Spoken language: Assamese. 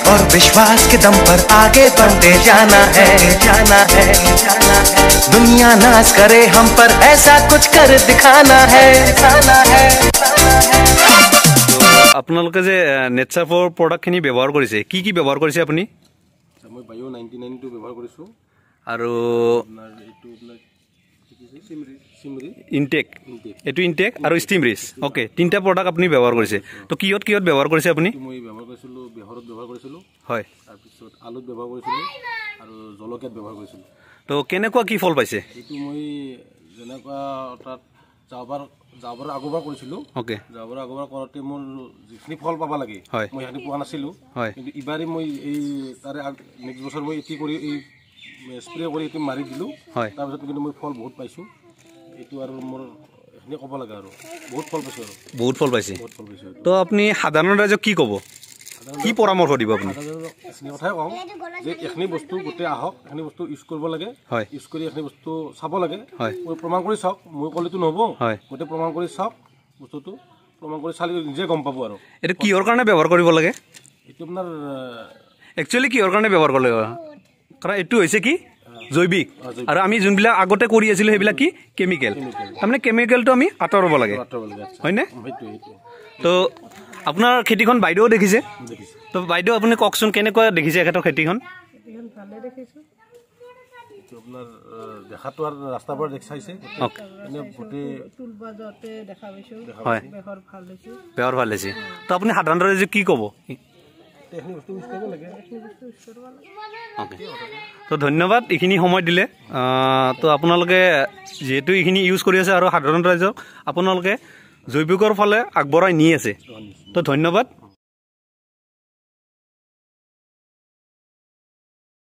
और विश्वास के दम पर आगे बढ़ते जाना है, जाना है, जाना है। दुनिया नाज करे हम पर, ऐसा कुछ कर दिखाना है, दिखाना है। আপোনালোকে যে নেচাৰফৰ প্ৰডাক্টখিনি ব্যৱহাৰ কৰিছে, কি কি ব্যৱহাৰ কৰিছে আপুনি? মই বায়ো 99 টো ব্যৱহাৰ কৰিছো আৰু আপোনাৰ এইটো সিমৰি ইনটেক, এটো ইনটেক আৰু ষ্টিম ৰিচ। ওকে, তিনটা প্ৰডাক্ট আপুনি ব্যৱহাৰ কৰিছে। তো কিহত কিহত ব্যৱহাৰ কৰিছে আপুনি? মই ব্যৱহাৰ কৰিছিলো বেহৰত ব্যৱহাৰ কৰিছিলো, হয়। তাৰ পিছত আলুত ব্যৱহাৰ কৰিছিলো আৰু জলকীয়াত ব্যৱহাৰ কৰিছিলো। তো কেনেকুৱা কি ফল পাইছে? এইটো মই যেনেকুৱা তাত যাবৰ আগৰবাৰ কৰিছিলো। ওকে, যাবৰ আগৰবাৰ কৰোঁতে মোৰ যিখিনি ফল পাব লাগে মই সেইখিনি পোৱা নাছিলো। কিন্তু ইবাৰে মই এই তাৰে নেক্সট বছৰ মই এটি কৰি এই স্প্ৰে কৰি এটি মাৰি দিলো। তাৰপিছত কিন্তু মই ফল বহুত পাইছো। এইটো আৰু মোৰ এখিনি ক'ব লাগে আৰু বহুত ফল পাইছো, আৰু বহুত ফল পাইছে। তো আপুনি সাধাৰণ ৰাইজক কি ক'ব, কি পৰামৰ্শ দিব আপুনি? এখিনি কথাই কওঁ যে এখিনি বস্তু গোটেই আহক, এখিনি বস্তু ইউজ কৰিব লাগে, ইউজ কৰি এখিনি বস্তু চাব লাগে, মই প্ৰমাণ কৰি চাওক। মই ক'লেতো নহ'ব, গোটেই প্ৰমাণ কৰি চাওক, বস্তুটো প্ৰমাণ কৰি চালি নিজে গম পাব। আৰু এইটো কিহৰ কাৰণে ব্যৱহাৰ কৰিব লাগে? এইটো আপোনাৰ একচুৱেলি কিহৰ কাৰণে ব্যৱহাৰ কৰিব লাগে? কাৰণ এইটো হৈছে কি জৈৱিক, আৰু আমি যোনবিলাক আগতে কৰি আছিলোঁ সেইবিলাক কি কেমিকেল। তাৰমানে কেমিকেলটো আমি আঁতৰাব লাগে, হয়নে? তো আপোনাৰ খেতিখন বাইদেউ দেখিছে, তো বাইদেউ আপুনি কওকচোন কেনেকুৱা দেখিছে এখেতৰ খেতিখন? আপোনাৰ দেখাটো আৰু ৰাস্তাৰ পৰা দেখাইছে, হয়, বেহৰ ভাল হৈছে। তো আপুনি সাধাৰণ ৰাইজে কি ক'ব? তো ধন্যবাদ এইখিনি সময় দিলে। তো আপোনালোকে যিহেতু এইখিনি ইউজ কৰি আছে আৰু সাধাৰণ ৰাইজক আপোনালোকে জৈৱিকৰ ফালে আগবঢ়াই নি আছে, তো ধন্যবাদ।